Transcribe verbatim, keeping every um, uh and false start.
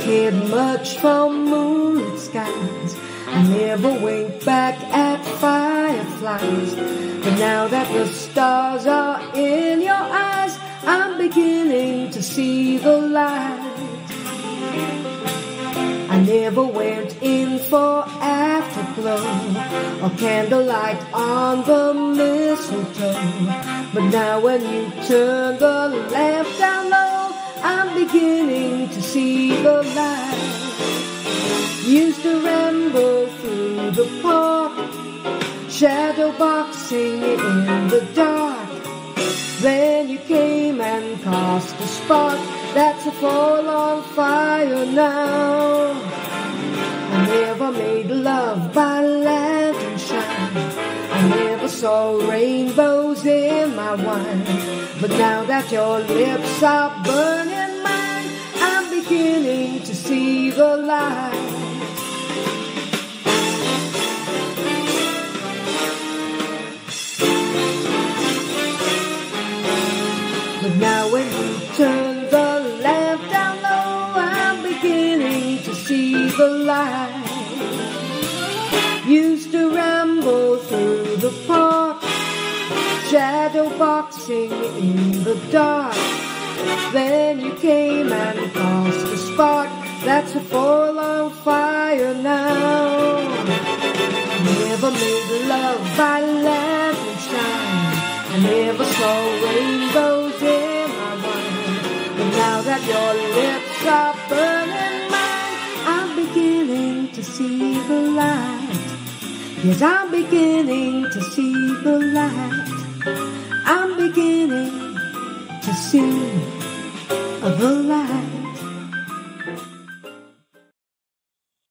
cared much for moonlit skies. I never winked back at fireflies. But now that the stars are in your eyes, I'm beginning to see the light. I never went in for afterglow or candlelight on the mistletoe. But now when you turn the lamp down low, I'm beginning to see the light. Used to ramble through the park, shadow boxing in the dark. Then you came and cast a spark that's a forlorn fire now. I never made love by lantern shine. I never saw rainbows in my wine. But now that your lips are burning mine, I'm beginning to see the light. But now when you turn the lamp down low, I'm beginning to see the light. Used to ramble through the park, shadow boxing in the dark. Then you came and cast a spark that's a forlorn fire now. Never made love by lantern shine. I never saw rainbows in my wine. But now that your lips are burning mine, I'm beginning to see the light. Yes, I'm beginning to see the light. I'm beginning to see the light.